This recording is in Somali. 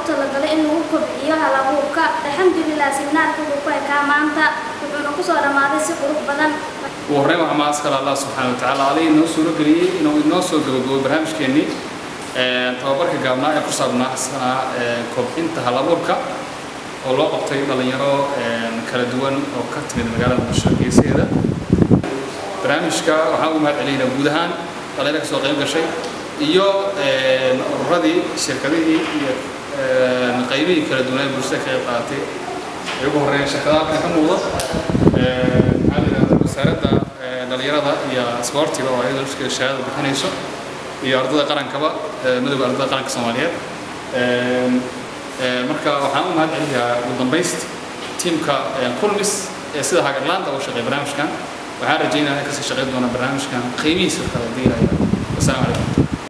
talagalay in lagu kobciyo hal-abuurka. Alxamdulillah seminaarka uu ku ekaa maanta wuxuuna ku soo dhamaaday si qurux badan. وهرب مع أسكال الله سبحانه وتعالى عليه إنه سورة قليل إنه الناس وجو برهمش كني توابرك جامنا يكسرنا سنة كوب انتهى لابوركا والله قطعي ضل يرى كردوان أو كت من المجال الشرقي سيدا برهمش كا وحاول ما علينا بودهان طلع لك سواقين كشيء يو الردي الشركة دي نقيمي كردوان برشة كيقاتي يبغى هرين شكلها كم موضة ساردا دليرada iyo sportiga oo ay dadka shahaado bixinayso iyo ardada qaranka midowga ardada qaranka Soomaaliyeed marka waxaan u mahadcelinayaa ugu dambeystii teamka kulmis ee sida hagarlaanta oo shaqeeya barnaamijkan waxaan rajaynayaa in ka sii shaqeyn doona barnaamijkan qiimihiisa kala diilaya. Assalaamu calaykum.